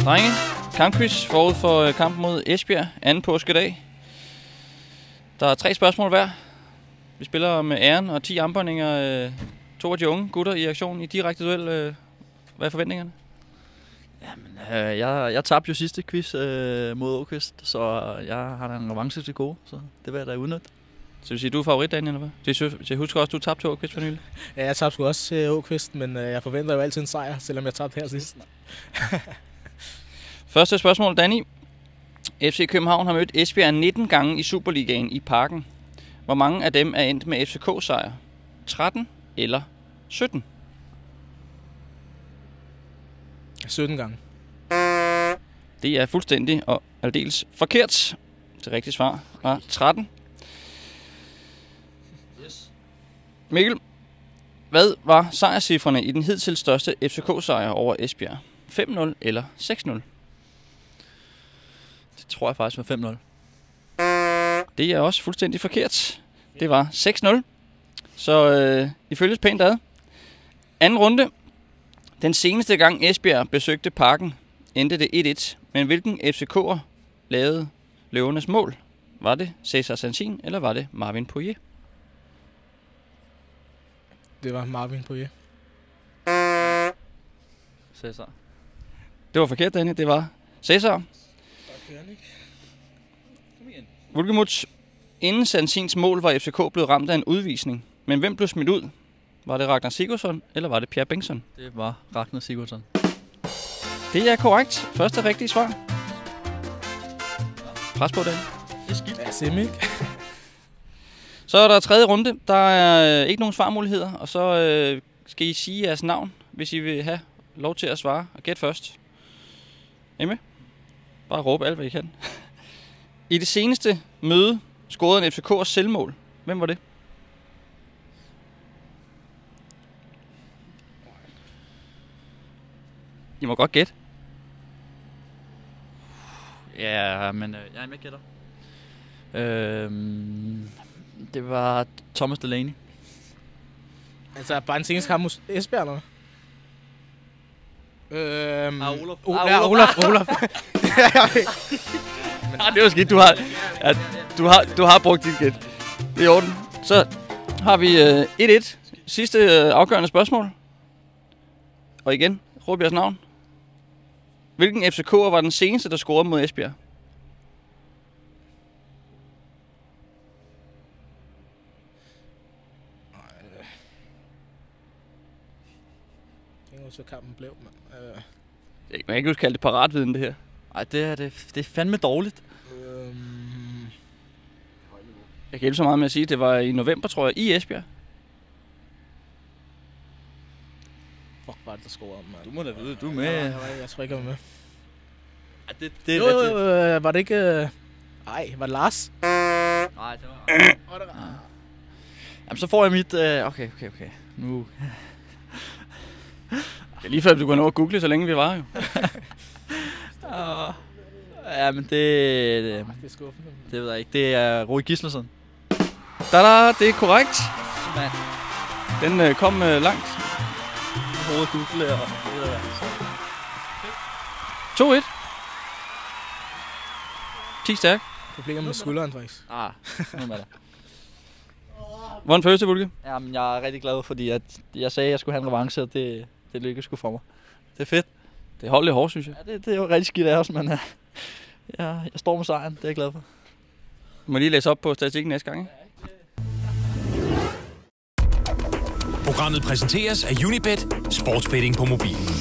Drenge, kampquiz forud for kampen mod Esbjerg, anden påskedag. Der er 3 spørgsmål hver. Vi spiller med æren og 10 armbåndinger. 2 af de unge gutter i aktion i direkte duel. Hvad er forventningerne? Jamen, jeg tabte jo sidste quiz mod Åkvist, så jeg har da en revanche til gode, så det vil jeg da udnytte. Så det vil sige, du er favorit, Daniel, eller hvad? Jeg husker også, du tabte til Åkvist for nylig. Ja, jeg tabte sgu også til Åkvist, men jeg forventer jo altid en sejr, selvom jeg tabte her sidst. Første spørgsmål, Danny. FC København har mødt Esbjerg 19 gange i Superligaen i Parken. Hvor mange af dem er endt med FCK-sejr? 13 eller 17? 17 gange. Det er fuldstændig og aldeles forkert. Det rigtige svar var 13. Yes. Mikkel, hvad var sejrscifrene i den hidtil største FCK-sejr over Esbjerg? 5-0 eller 6-0? Det tror jeg faktisk var 5-0. Det er også fuldstændig forkert. Det var 6-0. Så I følges pænt ad. Anden runde. Den seneste gang Esbjerg besøgte Parken, endte det 1-1. Men hvilken FCK'er lavede løvernes mål? Var det Cesar Sansin, eller var det Marvin Poirier? Det var Marvin Poirier. Cesar. Det var forkert, Daniel. Det var Cesar. Vulgemuth. Inden Sansins mål var FCK blevet ramt af en udvisning. Men hvem blev smidt ud? Var det Ragnar Sigurdsson, eller var det Pierre Bengtsson? Det var Ragnar Sigurdsson. Det er korrekt. Første rigtige svar. Pres på, Daniel. Det er skidt. Ja, simpelthen. Så er der tredje runde. Der er ikke nogen svarmuligheder. Og så skal I sige jeres navn, hvis I vil have lov til at svare. Og gæt først. Er I med? Bare råb alt, hvad I kan. I det seneste møde scorede en FCK'ers selvmål. Hvem var det? I må godt gætte. Ja, men jeg er med gætter. Det var Thomas Delaney. Altså, bare en seneste kamp mod Esbjerg, eller Olaf. Olaf. Det var skidt. Du har brugt dit gæt. Det er i orden. Så har vi 1-1. Sidste afgørende spørgsmål. Og igen, råb jeres navn. Hvilken FCK'er var den seneste, der scorede mod Esbjerg? Det er jo så kampen blev, mand. Man kan ikke huske kalde det paratviden, det her. Ej, det er fandme dårligt. Jeg kan hjælpe så meget med at sige, at det var i november, tror jeg, i Esbjerg. Fuck, var det der scorede, mand. Du må da vide, du er med. Jeg tror ikke, jeg var med. Ja, det er rigtigt. Var det ikke... Ej, var det Lars? Nej, det var... Jamen, så får jeg mit... Okay. Nu... Det er lige før, du kunne nå at google, så længe vi var jo. Ja, men det Det er skuffende. ved jeg ikke. Det er Rui Gislason. Det er korrekt. Man. Den kom langt. Hovedet google og... 2-1. 10 stærk. Problemer med skulderen, faktisk. Nu med det. Hvordan føles det, Vulke? Jamen, jeg er rigtig glad, fordi at jeg sagde, at jeg skulle have en revanche, og det lykkedes sgu for mig. Det er fedt. Det holdt lidt hårdt, synes jeg. Ja, det er jo rigtig skidt af os, men jeg står med sejren. Det er jeg glad for. Du må lige læse op på statistikken næste gang, ikke? Programmet præsenteres af Unibet, sportsbetting på mobilen.